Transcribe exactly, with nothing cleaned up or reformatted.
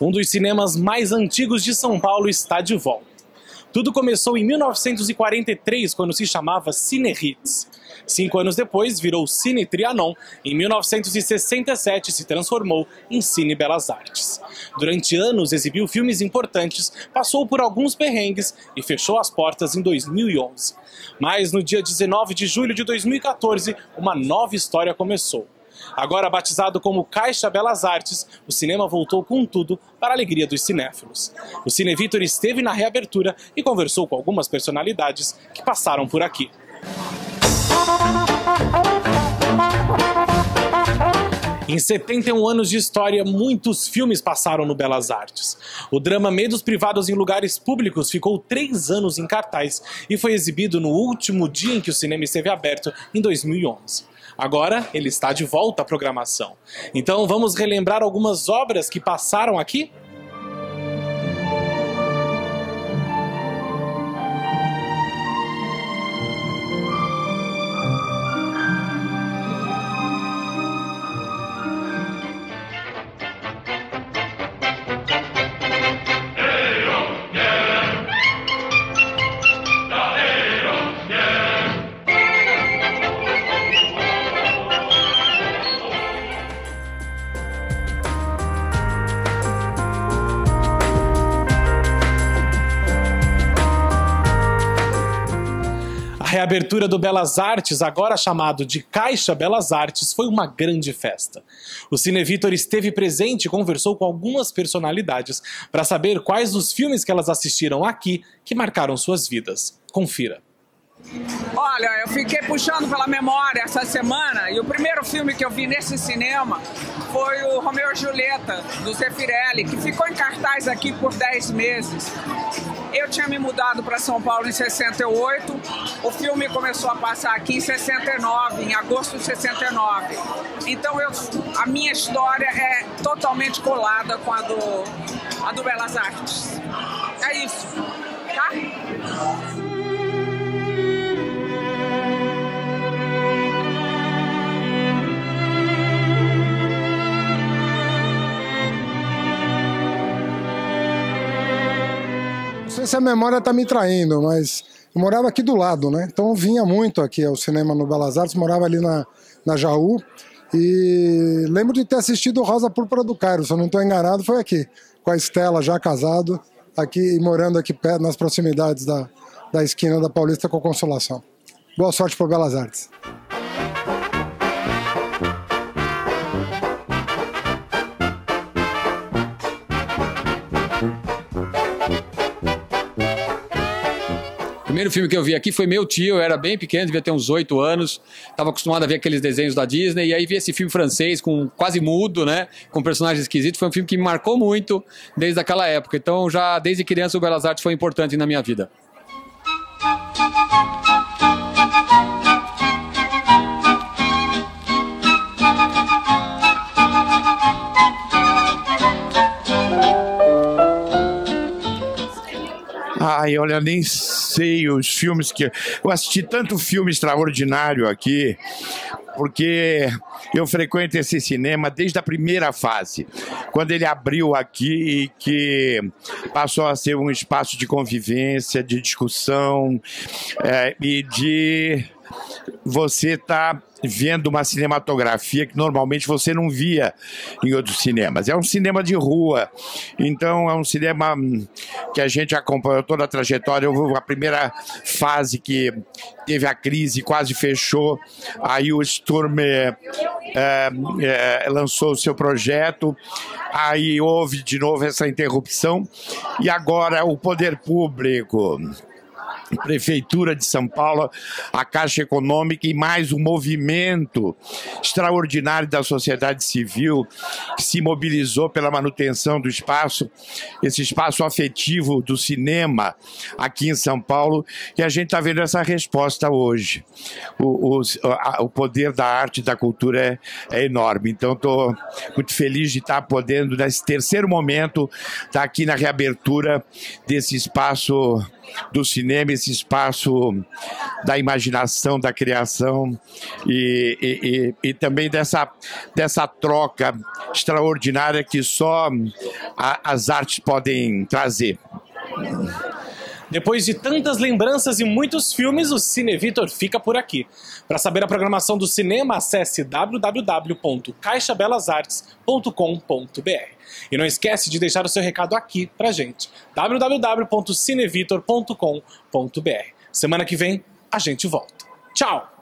Um dos cinemas mais antigos de São Paulo está de volta. Tudo começou em mil novecentos e quarenta e três, quando se chamava Cine Hits. Cinco anos depois, virou Cine Trianon. Em mil novecentos e sessenta e sete, se transformou em Cine Belas Artes. Durante anos, exibiu filmes importantes, passou por alguns perrengues e fechou as portas em dois mil e onze. Mas no dia dezenove de julho de dois mil e quatorze, uma nova história começou. Agora batizado como Caixa Belas Artes, o cinema voltou com tudo para a alegria dos cinéfilos. O Cine Vitor esteve na reabertura e conversou com algumas personalidades que passaram por aqui. Em setenta e um anos de história, muitos filmes passaram no Belas Artes. O drama Medos Privados em Lugares Públicos ficou três anos em cartaz e foi exibido no último dia em que o cinema esteve aberto, em dois mil e onze. Agora, ele está de volta à programação. Então, vamos relembrar algumas obras que passaram aqui? A reabertura do Belas Artes, agora chamado de Caixa Belas Artes, foi uma grande festa. O Cine Vitor esteve presente e conversou com algumas personalidades para saber quais os filmes que elas assistiram aqui que marcaram suas vidas. Confira. Olha, eu fiquei puxando pela memória essa semana e o primeiro filme que eu vi nesse cinema foi o Romeu e Julieta, do Zeffirelli, que ficou em cartaz aqui por dez meses. Eu tinha me mudado para São Paulo em sessenta e oito, o filme começou a passar aqui em sessenta e nove, em agosto de sessenta e nove. Então eu, a minha história é totalmente colada com a do, a do Belas Artes. É isso, tá? Não sei se a memória está me traindo, mas eu morava aqui do lado, né? Então eu vinha muito aqui ao cinema no Belas Artes, morava ali na, na Jaú. E lembro de ter assistido Rosa Púrpura do Cairo, se eu não estou enganado, foi aqui, com a Estela, já casado, aqui morando aqui perto, nas proximidades da, da esquina da Paulista com a Consolação. Boa sorte para o Belas Artes. O primeiro filme que eu vi aqui foi Meu Tio, eu era bem pequeno, devia ter uns oito anos, estava acostumado a ver aqueles desenhos da Disney, e aí vi esse filme francês, com quase mudo, né, com personagens esquisitos. Foi um filme que me marcou muito desde aquela época, então já desde criança o Belas Artes foi importante na minha vida. Ai, olha, nem sei os filmes que... Eu assisti tanto filme extraordinário aqui, porque eu frequento esse cinema desde a primeira fase, quando ele abriu aqui e que passou a ser um espaço de convivência, de discussão é, e de você estar vendo uma cinematografia que normalmente você não via em outros cinemas. É um cinema de rua, então é um cinema que a gente acompanhou toda a trajetória. A primeira fase que teve a crise, quase fechou, aí o Sturm é, é, lançou o seu projeto, aí houve de novo essa interrupção, e agora o poder público, Prefeitura de São Paulo, a Caixa Econômica e mais um movimento extraordinário da sociedade civil que se mobilizou pela manutenção do espaço, esse espaço afetivo do cinema aqui em São Paulo, e a gente está vendo essa resposta hoje. O, o, a, o poder da arte e da cultura é, é enorme, então estou muito feliz de estar podendo, nesse terceiro momento, estar aqui na reabertura desse espaço do cinema, esse espaço da imaginação, da criação e, e, e, e também dessa, dessa troca extraordinária que só a, as artes podem trazer. Depois de tantas lembranças e muitos filmes, o Cine Vitor fica por aqui. Para saber a programação do cinema, acesse w w w ponto caixa belas artes ponto com ponto b r. E não esquece de deixar o seu recado aqui pra gente. w w w ponto cinevitor ponto com ponto b r. Semana que vem, a gente volta. Tchau!